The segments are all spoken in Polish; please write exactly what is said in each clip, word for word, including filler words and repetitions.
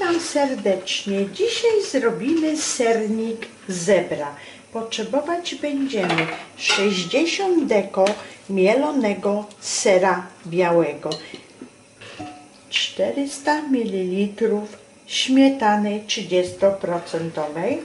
Witam serdecznie. Dzisiaj zrobimy sernik zebra. Potrzebować będziemy sześćdziesiąt deko mielonego sera białego, czterysta mililitrów śmietany trzydziestoprocentowej,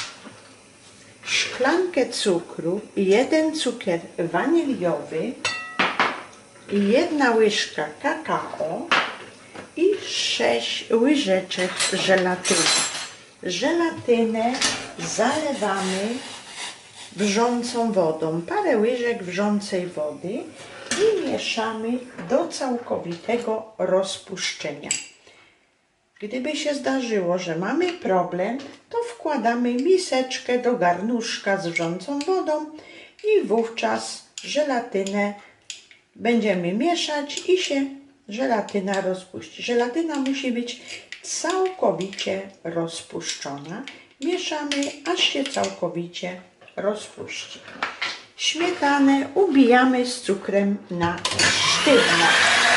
szklankę cukru, jeden cukier waniliowy, jedna łyżka kakao i sześć łyżeczek żelatyny. Żelatynę zalewamy wrzącą wodą, parę łyżek wrzącej wody i mieszamy do całkowitego rozpuszczenia. Gdyby się zdarzyło, że mamy problem, to wkładamy miseczkę do garnuszka z wrzącą wodą i wówczas żelatynę będziemy mieszać i się żelatyna rozpuści. Żelatyna musi być całkowicie rozpuszczona. Mieszamy, aż się całkowicie rozpuści. Śmietanę ubijamy z cukrem na sztywno.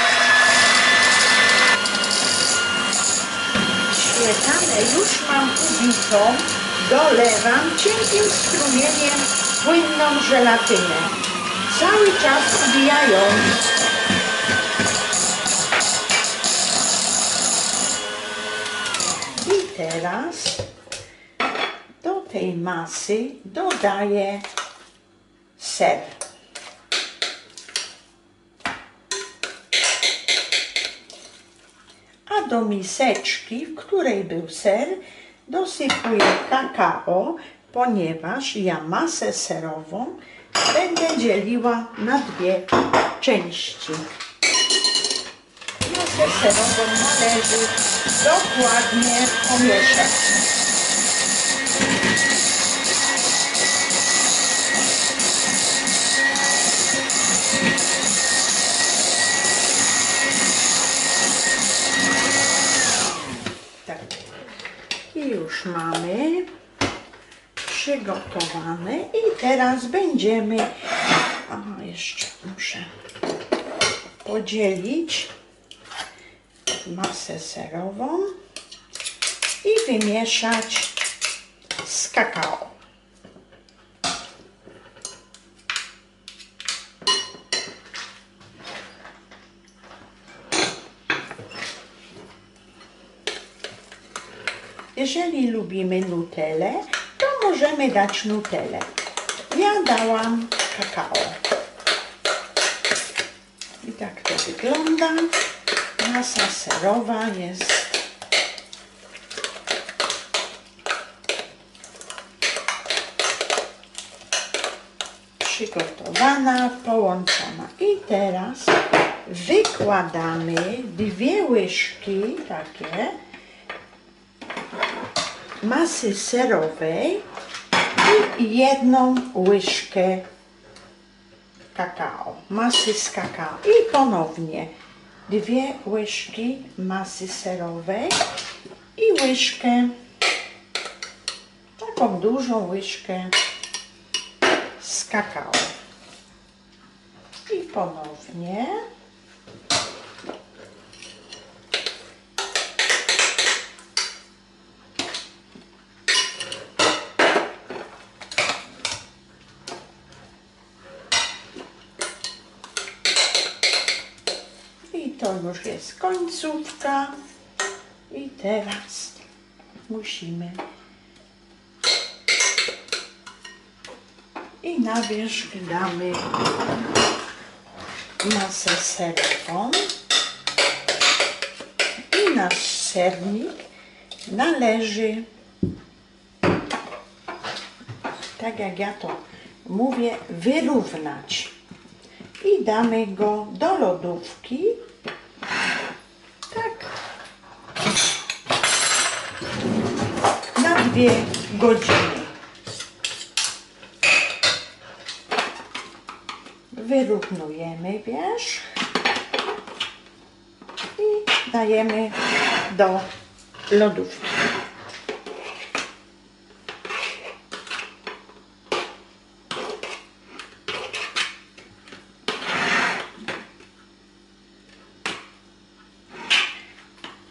Śmietanę już mam ubitą, dolewam cienkim strumieniem płynną żelatynę, cały czas ubijając. I teraz do tej masy dodaję ser. A do miseczki, w której był ser, dosypuję kakao, ponieważ ja masę serową będę dzieliła na dwie części. Masę serową należy dokładnie pomieszać. Tak. I już mamy przygotowane i teraz będziemy, a jeszcze muszę podzielić masę serową i wymieszać z kakao. Jeżeli lubimy nutellę, to możemy dać nutellę. Ja dałam kakao. I tak to wygląda. Masa serowa jest przygotowana, połączona. I teraz wykładamy dwie łyżki takie masy serowej i jedną łyżkę kakao, masy z kakao i ponownie dwie łyżki masy serowej i łyżkę, taką dużą łyżkę z kakao i ponownie to już jest końcówka i teraz musimy i na wierzch damy masę serową i nasz sernik należy, tak jak ja to mówię, wyrównać i damy go do lodówki. Tak, na dwie godziny. Wyrównujemy wierzch i dajemy do lodówki.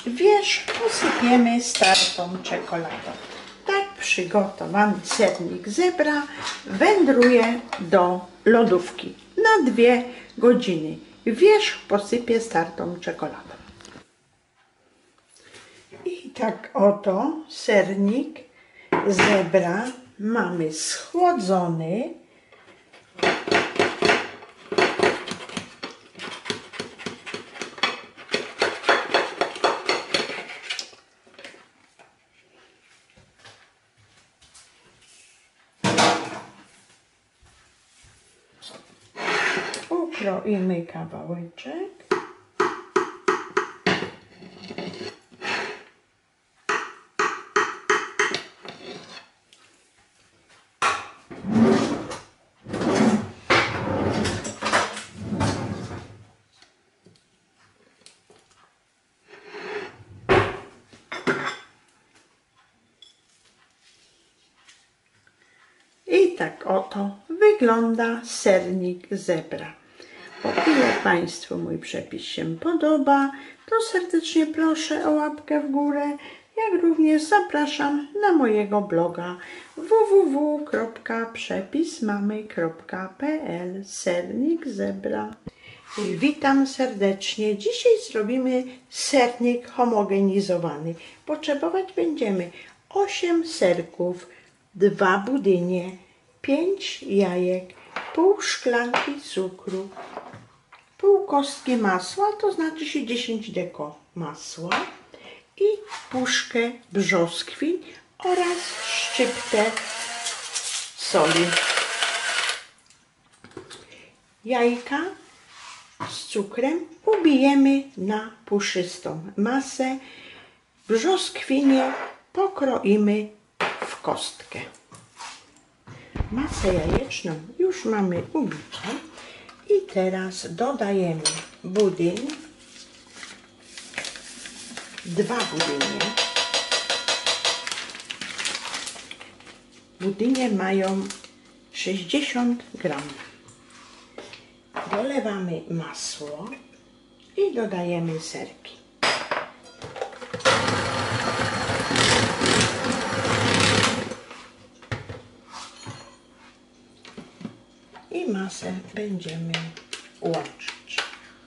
wierzch posypiemy startą czekoladą. Tak przygotowany sernik zebra wędruje do lodówki na dwie godziny. Wierzch posypię startą czekoladą. I tak oto sernik zebra mamy schłodzony. Ukroimy kawałeczek. I tak oto wygląda sernik zebra. O ile Państwu mój przepis się podoba, to serdecznie proszę o łapkę w górę, jak również zapraszam na mojego bloga w w w kropka przepismamy kropka p l sernik zebra. Witam serdecznie. Dzisiaj zrobimy sernik homogenizowany. Potrzebować będziemy osiem serków, dwa budynie, pięć jajek, pół szklanki cukru, pół kostki masła, to znaczy się dziesięć deko masła i puszkę brzoskwin oraz szczyptę soli. Jajka z cukrem ubijemy na puszystą masę. Brzoskwinie pokroimy w kostkę. Masę jajeczną już mamy ubitą i teraz dodajemy budyń, dwa budynie. Budynie mają sześćdziesiąt gramów. Dolewamy masło i dodajemy serki. I masę będziemy łączyć.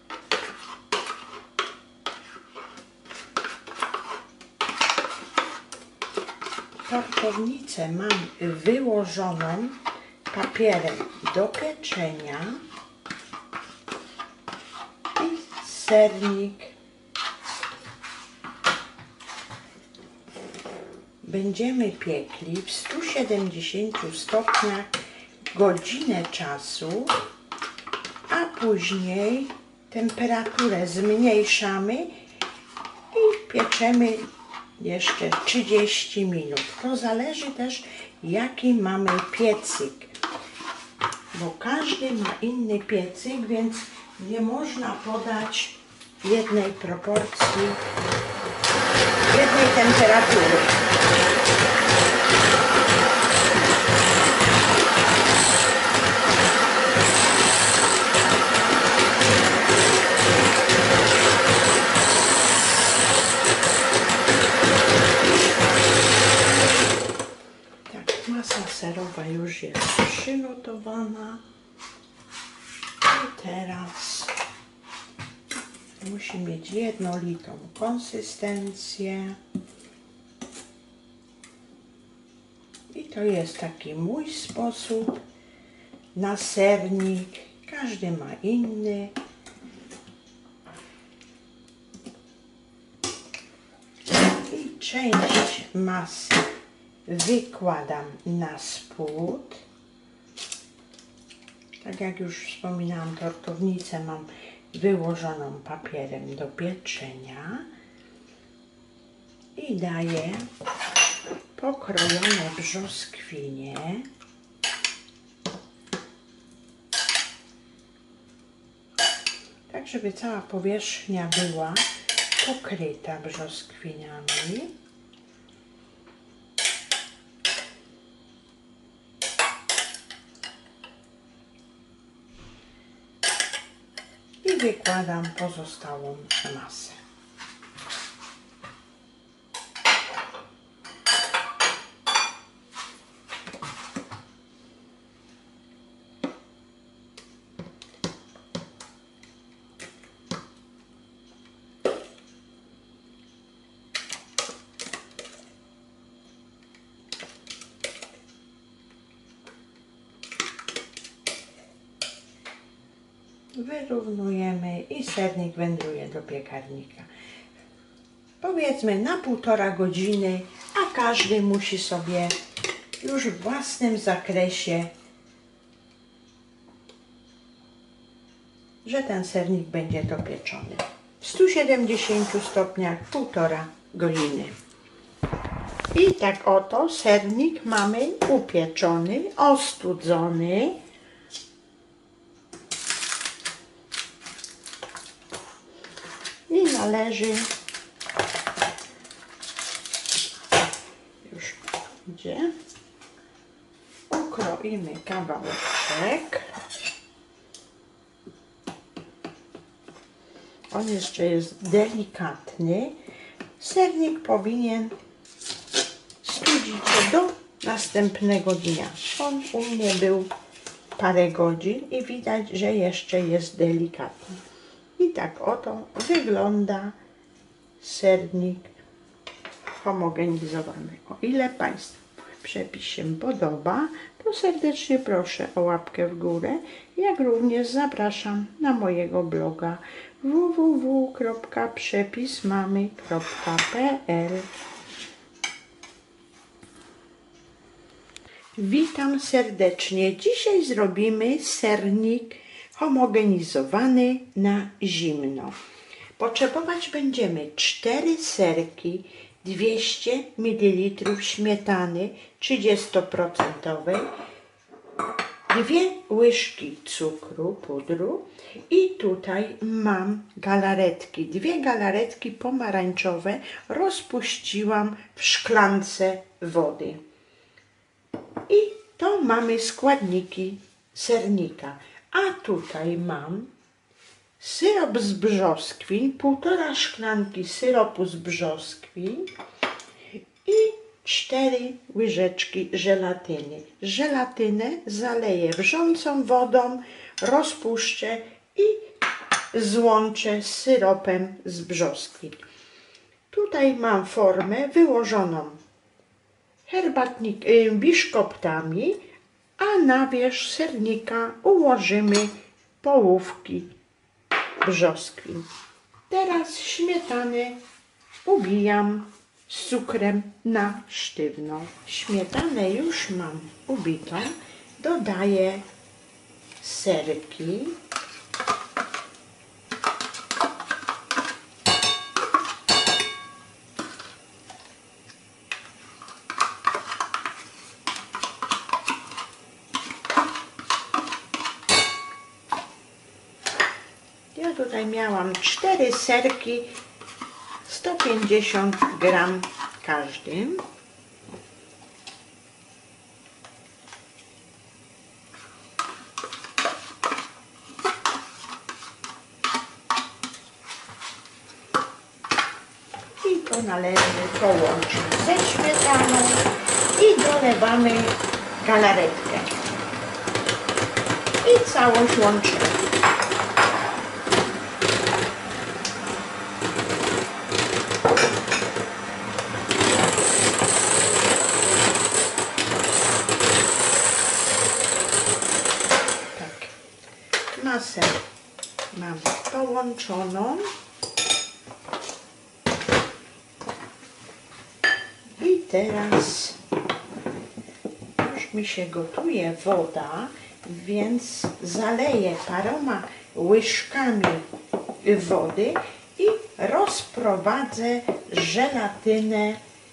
Tortownicę mam wyłożoną papierem do pieczenia i sernik będziemy piekli w stu siedemdziesięciu stopniach godzinę czasu, a później temperaturę zmniejszamy i pieczemy jeszcze trzydzieści minut. To zależy też, jaki mamy piecyk, bo każdy ma inny piecyk, więc nie można podać jednej proporcji, jednej temperatury. Masa serowa już jest przygotowana i teraz musi mieć jednolitą konsystencję i to jest taki mój sposób na sernik, każdy ma inny. I część masy wykładam na spód. Tak jak już wspominałam, tortownicę mam wyłożoną papierem do pieczenia i daję pokrojone brzoskwinie. Tak, żeby cała powierzchnia była pokryta brzoskwiniami. I wykładam pozostałą masę. Wyrównujemy i sernik wędruje do piekarnika. Powiedzmy na półtora godziny, a każdy musi sobie już w własnym zakresie, że ten sernik będzie dopieczony. W stu siedemdziesięciu stopniach półtora godziny. I tak oto sernik mamy upieczony, ostudzony. I należy, już idzie, ukroimy kawałeczek. On jeszcze jest delikatny. Sernik powinien studzić się do następnego dnia. On u mnie był parę godzin i widać, że jeszcze jest delikatny. I tak oto wygląda sernik homogenizowany. O ile Państwu przepis się podoba, to serdecznie proszę o łapkę w górę, jak również zapraszam na mojego bloga w w w kropka przepismamy kropka p l. Witam serdecznie. Dzisiaj zrobimy sernik homogenizowany na zimno. Potrzebować będziemy cztery serki, dwieście mililitrów śmietany trzydziestoprocentowej, dwie łyżki cukru, pudru i tutaj mam galaretki. Dwie galaretki pomarańczowe rozpuściłam w szklance wody. I to mamy składniki sernika. A tutaj mam syrop z brzoskwiń, półtora szklanki syropu z brzoskwiń i cztery łyżeczki żelatyny. Żelatynę zaleję wrzącą wodą, rozpuszczę i złączę z syropem z brzoskwiń. Tutaj mam formę wyłożoną herbatnik, y, biszkoptami, a na wierzch sernika ułożymy połówki brzoskwiń. Teraz śmietanę ubijam z cukrem na sztywno. Śmietanę już mam ubitą. Dodaję serki. Ja tutaj miałam cztery serki, sto pięćdziesiąt gram każdym. I to należy połączyć ze śmietaną i dolewamy galaretkę. I całość łączymy. Masę mam połączoną i teraz już mi się gotuje woda, więc zaleję paroma łyżkami wody i rozprowadzę żelatynę.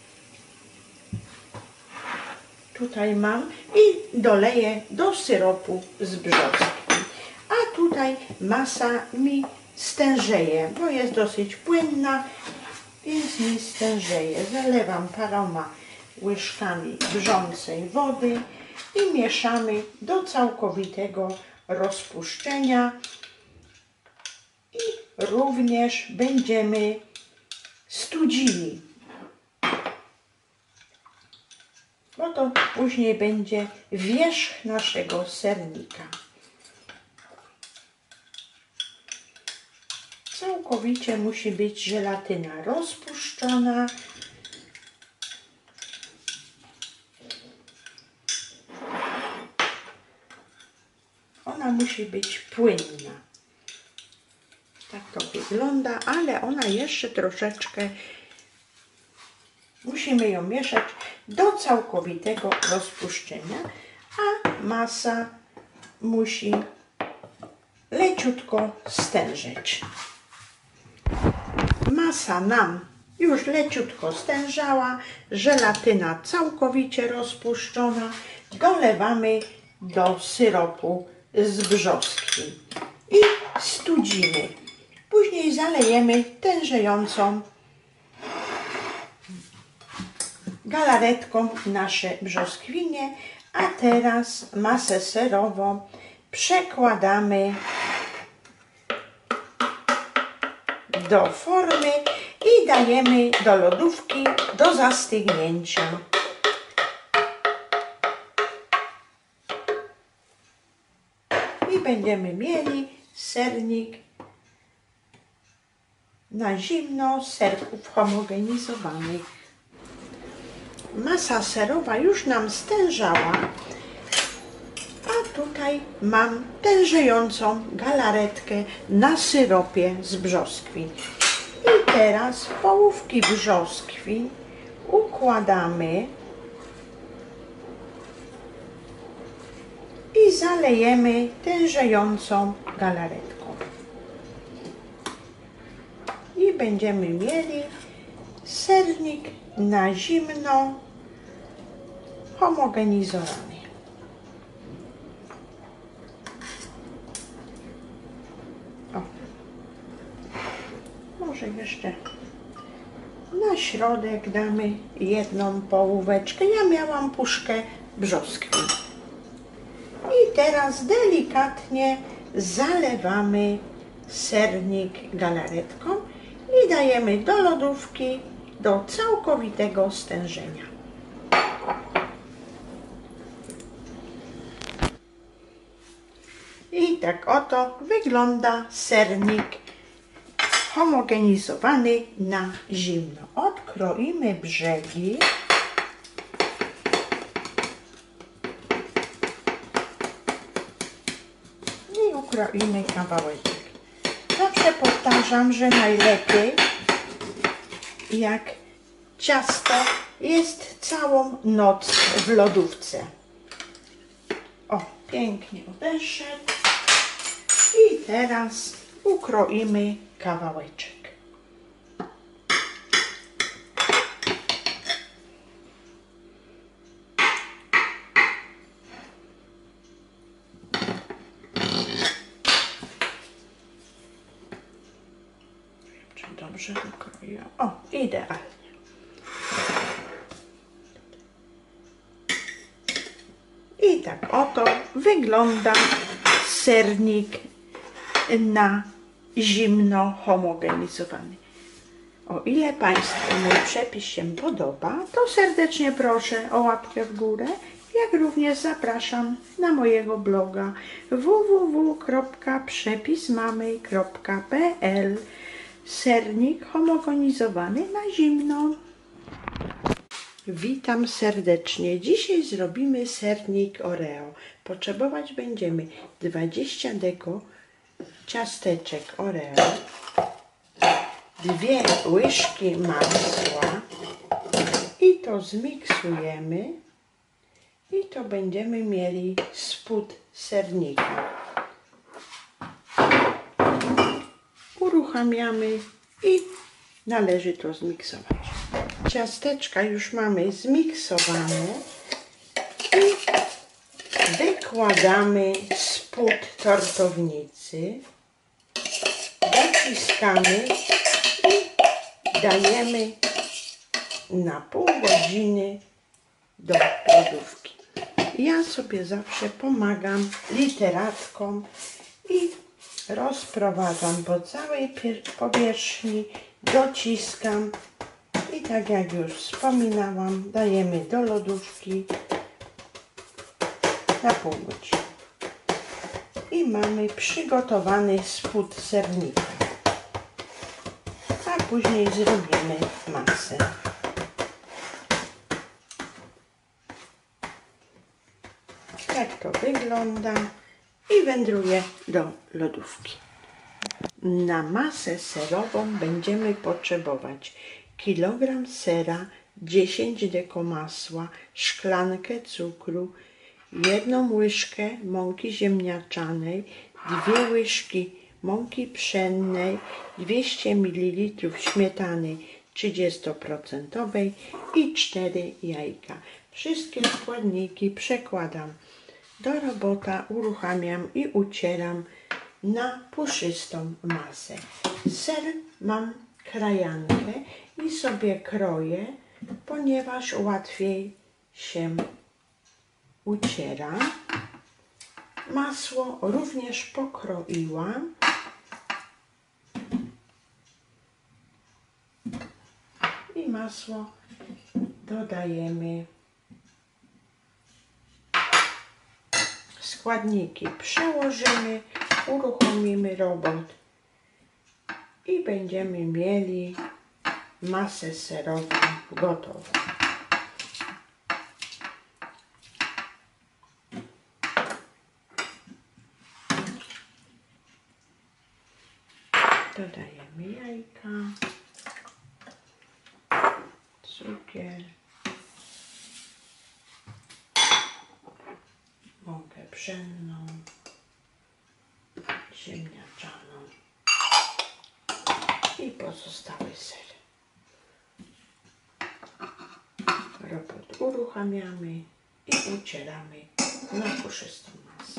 Tutaj mam i doleję do syropu z brzoskwiń. A tutaj masa mi stężeje, bo jest dosyć płynna, więc mi stężeje. Zalewam paroma łyżkami wrzącej wody i mieszamy do całkowitego rozpuszczenia. I również będziemy studzili, bo to później będzie wierzch naszego sernika. Całkowicie musi być żelatyna rozpuszczona. Ona musi być płynna. Tak to wygląda, ale ona jeszcze troszeczkę, musimy ją mieszać do całkowitego rozpuszczenia, a masa musi leciutko stężeć. Masa nam już leciutko stężała, żelatyna całkowicie rozpuszczona. Dolewamy do syropu z brzoskwi i studzimy. Później zalejemy tężejącą galaretką nasze brzoskwinie, a teraz masę serową przekładamy do formy i dajemy do lodówki do zastygnięcia. I będziemy mieli sernik na zimno z serków homogenizowanych. Masa serowa już nam stężała, a tutaj mam tężejącą galaretkę na syropie z brzoskwi. I teraz połówki brzoskwi układamy i zalejemy tężejącą galaretką. I będziemy mieli sernik na zimno homogenizowany. O. Może jeszcze na środek damy jedną połóweczkę. Ja miałam puszkę brzoskwi. I teraz delikatnie zalewamy sernik galaretką i dajemy do lodówki do całkowitego stężenia. I tak oto wygląda sernik homogenizowany na zimno. Odkroimy brzegi. I ukroimy kawałeczek. Zawsze powtarzam, że najlepiej jak ciasto jest całą noc w lodówce. O, pięknie odeszedł. I teraz ukroimy kawałeczek. Czy dobrze wykroję? O, idealnie. I tak oto wygląda sernik na zimno homogenizowany. O ile Państwu mój przepis się podoba, to serdecznie proszę o łapkę w górę, jak również zapraszam na mojego bloga w w w kropka przepismamy kropka p l. Sernik homogenizowany na zimno. Witam serdecznie. Dzisiaj zrobimy sernik Oreo. Potrzebować będziemy dwadzieścia deko ciasteczek Oreo, dwie łyżki masła i to zmiksujemy i to będziemy mieli spód sernika. Uruchamiamy i należy to zmiksować. Ciasteczka już mamy zmiksowane i wykładamy spód tortownicy, dociskamy i dajemy na pół godziny do lodówki. Ja sobie zawsze pomagam literatką i rozprowadzam po całej powierzchni, dociskam i tak jak już wspominałam, dajemy do lodówki na pół godziny. I mamy przygotowany spód sernika. A później zrobimy masę. Tak to wygląda i wędruje do lodówki. Na masę serową będziemy potrzebować kilogram sera, dziesięć deko masła, szklankę cukru, jedną łyżkę mąki ziemniaczanej, dwie łyżki mąki pszennej, dwieście mililitrów śmietany trzydziestoprocentowej i cztery jajka. Wszystkie składniki przekładam do robota, uruchamiam i ucieram na puszystą masę. Ser mam krajankę i sobie kroję, ponieważ łatwiej się uciera. Masło również pokroiłam. I masło dodajemy. Składniki przełożymy, uruchomimy robot i będziemy mieli masę serową gotową. Dodajemy jajka, cukier, mąkę pszenną, ziemniaczaną i pozostały ser. Robot uruchamiamy i ucieramy na puszystą masę.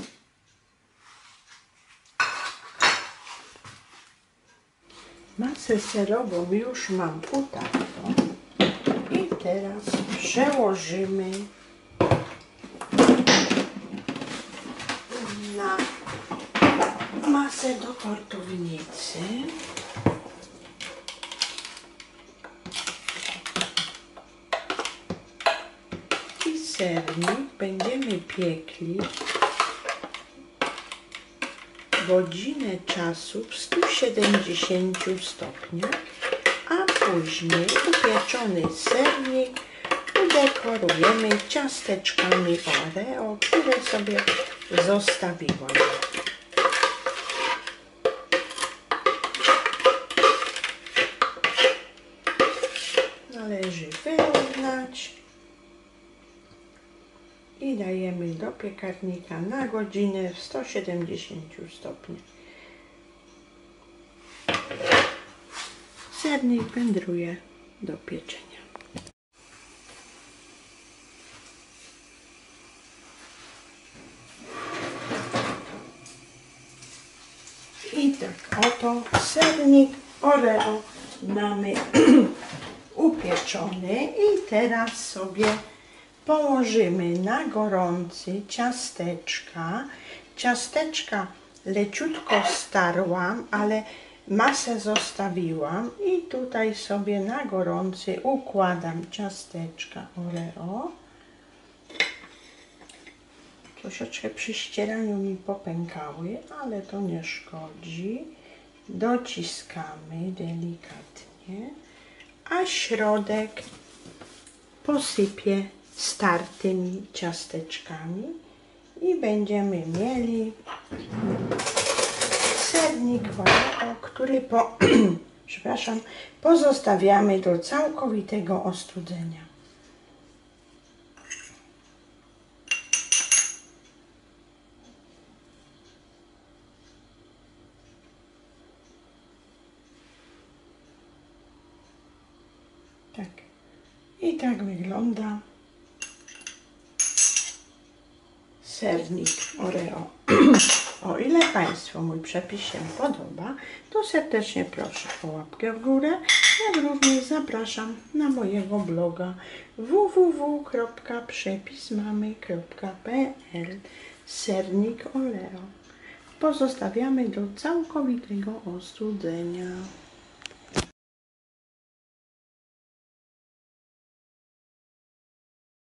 Masę serową już mam utartą i teraz przełożymy na masę do tortownicy. I sernik będziemy piekli godzinę czasu w stu siedemdziesięciu stopniach, a później upieczony sernik udekorujemy ciasteczkami Oreo, które sobie zostawiłam. Należy wyrównać i dajemy do piekarnika na godzinę w stu siedemdziesięciu stopniach. Sernik wędruje do pieczenia. I tak oto sernik Oreo mamy upieczony i teraz sobie położymy na gorący ciasteczka. Ciasteczka leciutko starłam, ale masę zostawiłam i tutaj sobie na gorący układam ciasteczka Oreo. Troszeczkę przy ścieraniu mi popękały, ale to nie szkodzi. Dociskamy delikatnie, a środek posypię startymi ciasteczkami i będziemy mieli sernik Oreo, który po, przepraszam, pozostawiamy do całkowitego ostudzenia. Tak. I tak wygląda sernik Oreo. O ile Państwu mój przepis się podoba, to serdecznie proszę o łapkę w górę, jak również zapraszam na mojego bloga w w w kropka przepismamy kropka p l. Sernik Oreo pozostawiamy do całkowitego ostudzenia.